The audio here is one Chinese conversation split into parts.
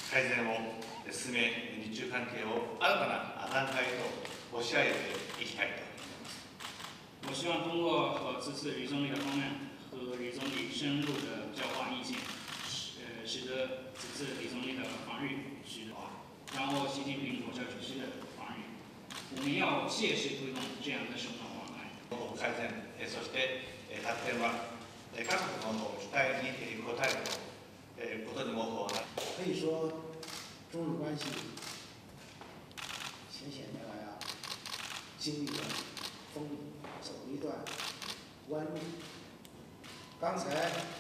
改善を進め、日中関係を新たな段階へと押し上げていきたいと思います。 我希望通过和此次吕总理的方案和吕总理深入的交换意见，使得此次李总理的访日取得掌握习近平国家主席的访日。我们要切实推动这样的首脑往来。 改善、そして発展は各国の期待に応えることにもなる。 可以说，中日关系前些年来经历了风雨，走了一段弯路。刚才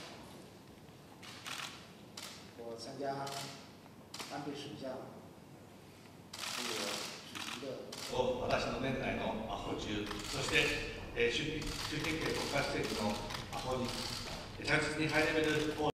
我参加安倍首相这个主席的。 私の年内の訪中、そして習近平国家主席の訪日、着実にハイレベル